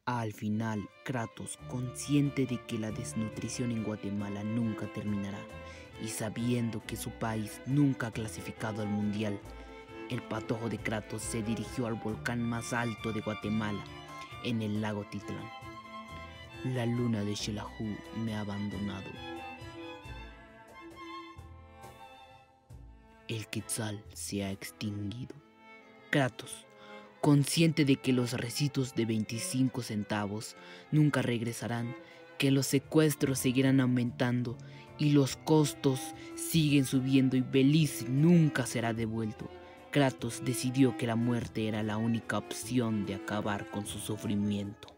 Al final, Kratos, consciente de que la desnutrición en Guatemala nunca terminará y sabiendo que su país nunca ha clasificado al mundial, el patojo de Kratos se dirigió al volcán más alto de Guatemala, en el lago Titlán. La luna de Xelajú me ha abandonado. El Quetzal se ha extinguido. Kratos, consciente de que los recitos de 25 centavos nunca regresarán, que los secuestros seguirán aumentando y los costos siguen subiendo y Belice nunca será devuelto, Kratos decidió que la muerte era la única opción de acabar con su sufrimiento.